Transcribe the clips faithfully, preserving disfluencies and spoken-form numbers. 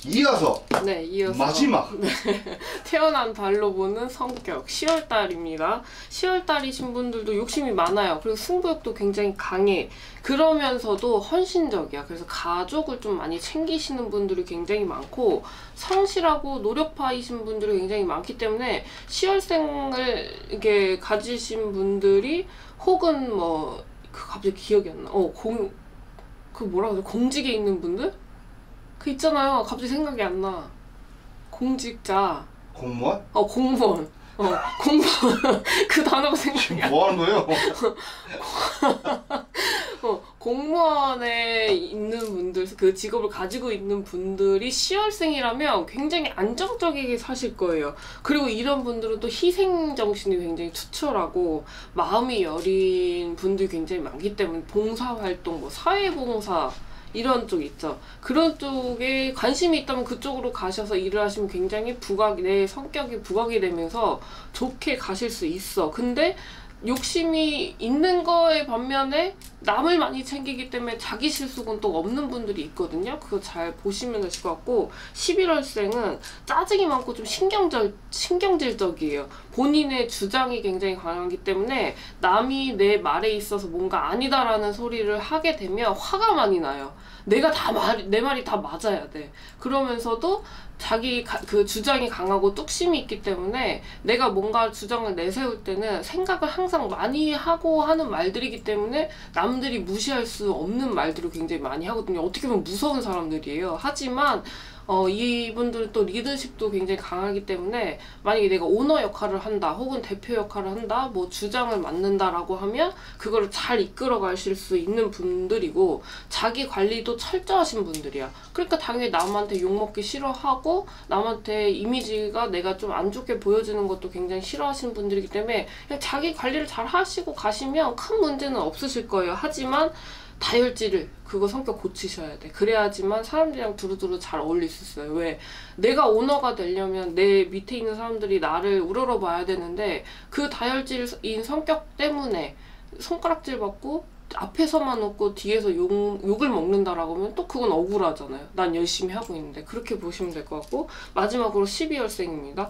이어서 네, 이어서 마지막 네. 태어난 달로 보는 성격 시월달입니다. 시월달이신 분들도 욕심이 많아요. 그리고 승부욕도 굉장히 강해. 그러면서도 헌신적이야. 그래서 가족을 좀 많이 챙기시는 분들이 굉장히 많고 성실하고 노력파이신 분들이 굉장히 많기 때문에 시월생을 이렇게 가지신 분들이 혹은 뭐 그 갑자기 기억이 안 나. 어, 공 그 뭐라 그러지? 공직에 있는 분들? 그 있잖아요. 갑자기 생각이 안 나. 공직자. 공무원? 어, 공무원. 어, 공무원. 그 단어가 생각이 안 나. 뭐 하는 거예요? 어, 공무원에 있는 분들, 그 직업을 가지고 있는 분들이 시월생이라면 굉장히 안정적이게 사실 거예요. 그리고 이런 분들은 또 희생정신이 굉장히 투철하고 마음이 여린 분들이 굉장히 많기 때문에 봉사활동, 뭐 사회봉사 이런 쪽 있죠. 그런 쪽에 관심이 있다면 그쪽으로 가셔서 일을 하시면 굉장히 부각이, 내 성격이 부각이 되면서 좋게 가실 수 있어. 근데 욕심이 있는 거에 반면에 남을 많이 챙기기 때문에 자기 실속은 또 없는 분들이 있거든요. 그거 잘 보시면 되실 것 같고, 십일월생은 짜증이 많고 좀 신경질, 신경질적이에요. 본인의 주장이 굉장히 강하기 때문에 남이 내 말에 있어서 뭔가 아니다라는 소리를 하게 되면 화가 많이 나요. 내가 다 말, 내 말이 다 맞아야 돼. 그러면서도 자기 가, 그 주장이 강하고 뚝심이 있기 때문에 내가 뭔가 주장을 내세울 때는 생각을 항상 많이 하고 하는 말들이기 때문에 남들이 무시할 수 없는 말들을 굉장히 많이 하거든요. 어떻게 보면 무서운 사람들이에요. 하지만 어, 이분들은 또 리더십도 굉장히 강하기 때문에 만약에 내가 오너 역할을 한다 혹은 대표 역할을 한다 뭐 주장을 맡는다라고 하면 그거를 잘 이끌어 가실 수 있는 분들이고 자기 관리도 철저하신 분들이야. 그러니까 당연히 남한테 욕먹기 싫어하고 남한테 이미지가 내가 좀 안 좋게 보여지는 것도 굉장히 싫어하시는 분들이기 때문에 그냥 자기 관리를 잘 하시고 가시면 큰 문제는 없으실 거예요. 하지만 다혈질을 그거 성격 고치셔야 돼. 그래야지만 사람들이랑 두루두루 잘 어울릴 수 있어요. 왜? 내가 오너가 되려면 내 밑에 있는 사람들이 나를 우러러봐야 되는데 그 다혈질인 성격 때문에 손가락질 받고 앞에서만 웃고 뒤에서 욕, 욕을 먹는다라고 하면 또 그건 억울하잖아요. 난 열심히 하고 있는데. 그렇게 보시면 될 것 같고, 마지막으로 십이월생입니다.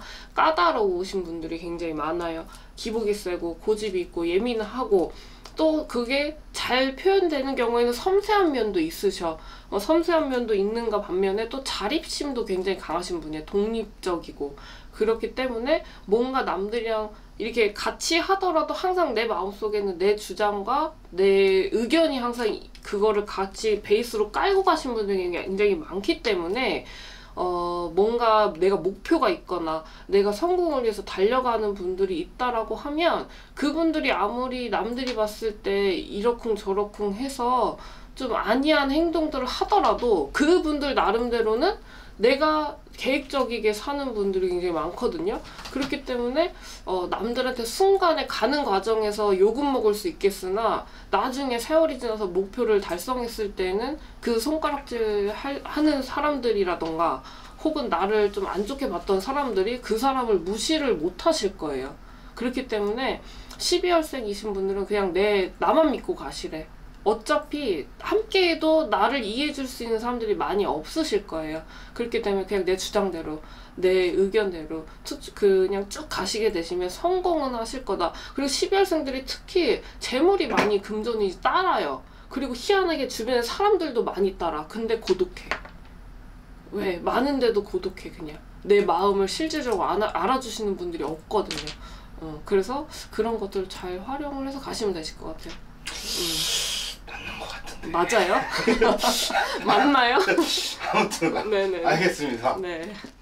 까다로우신 분들이 굉장히 많아요. 기복이 세고 고집이 있고 예민하고 또 그게 잘 표현되는 경우에는 섬세한 면도 있으셔. 어, 섬세한 면도 있는가 반면에 또 자립심도 굉장히 강하신 분이에요. 독립적이고. 그렇기 때문에 뭔가 남들이랑 이렇게 같이 하더라도 항상 내 마음속에는 내 주장과 내 의견이 항상 그거를 같이 베이스로 깔고 가신 분들이 굉장히 많기 때문에 어, 뭔가 내가 목표가 있거나 내가 성공을 위해서 달려가는 분들이 있다라고 하면 그분들이 아무리 남들이 봤을 때 이러쿵 저러쿵 해서 좀 아니한 행동들을 하더라도 그분들 나름대로는 내가 계획적이게 사는 분들이 굉장히 많거든요. 그렇기 때문에 어, 남들한테 순간에 가는 과정에서 욕은 먹을 수 있겠으나 나중에 세월이 지나서 목표를 달성했을 때는 그 손가락질 할, 하는 사람들이라던가 혹은 나를 좀 안 좋게 봤던 사람들이 그 사람을 무시를 못 하실 거예요. 그렇기 때문에 십이월생이신 분들은 그냥 내 나만 믿고 가시래. 어차피 함께해도 나를 이해해줄 수 있는 사람들이 많이 없으실 거예요. 그렇기 때문에 그냥 내 주장대로 내 의견대로 그냥 쭉 가시게 되시면 성공은 하실 거다. 그리고 십이월생들이 특히 재물이 많이 금전이 따라요. 그리고 희한하게 주변에 사람들도 많이 따라. 근데 고독해. 왜? 많은데도 고독해. 그냥 내 마음을 실질적으로 알아, 알아주시는 분들이 없거든요. 어, 그래서 그런 것들을 잘 활용을 해서 가시면 되실 것 같아요. 음. 맞는 것 같은데. 맞아요? 맞나요? 아무튼 네네. 알겠습니다. 네.